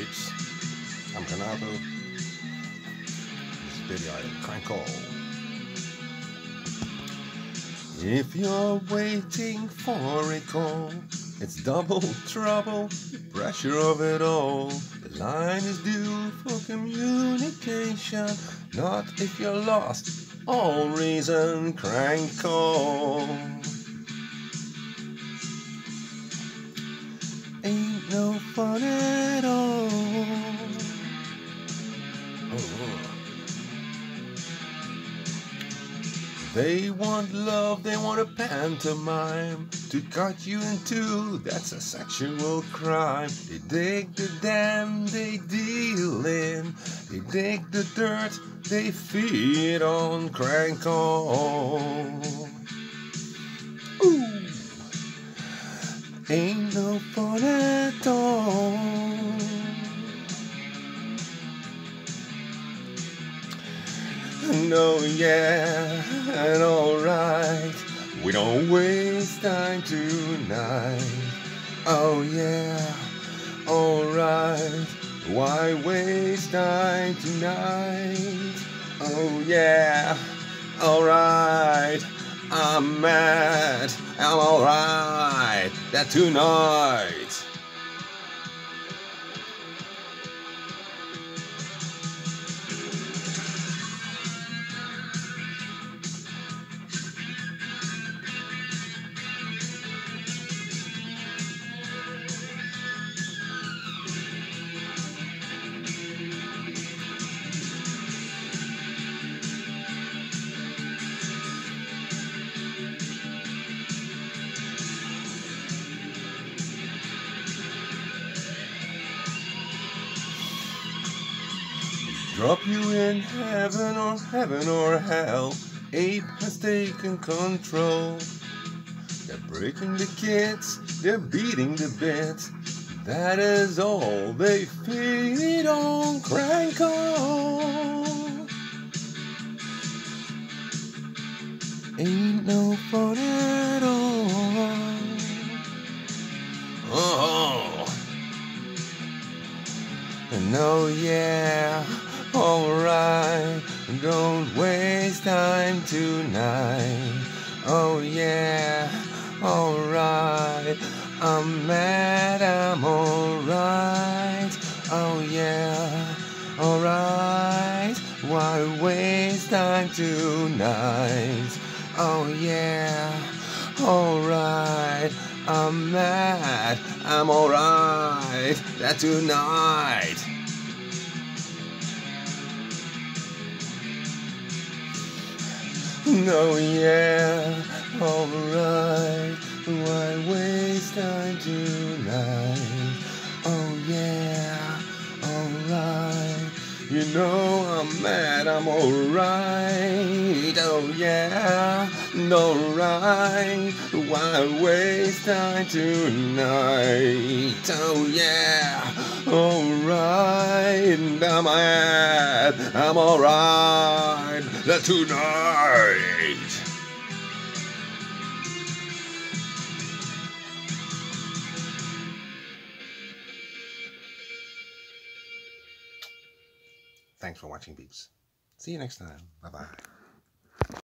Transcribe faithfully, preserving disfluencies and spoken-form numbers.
peeps? I'm Renato. This video I crank all. If you're waiting for a call, it's double trouble, the pressure of it all. The line is due for communication, not if you're lost. All reason, crank call. Ain't no fun at all. Oh. They want love, they want a pantomime to cut you in two, that's a sexual crime. They dig the dam, they deal in. They dig the dirt, they feed on, crank on. Ooh. Ain't no fun at all. No, yeah, and alright, we don't waste time tonight. Oh yeah, alright, why waste time tonight? Oh yeah, alright, I'm mad, I'm alright, that tonight. Drop you in heaven or heaven or hell. Ape has taken control. They're breaking the kids, they're beating the bits. That is all they feed on, crank on. Ain't no fun at all. Oh, no, yeah. Alright, don't waste time tonight. Oh yeah, alright, I'm mad, I'm alright. Oh yeah, alright, why waste time tonight? Oh yeah, alright, I'm mad, I'm alright, that tonight. No, yeah, alright, why waste time tonight? Oh yeah, alright, you know I'm mad, I'm alright. Oh yeah, alright, why waste time tonight? Oh yeah, alright, I'm mad, I'm alright, that tonight. Thanks for watching, peeps. See you next time. Bye-bye.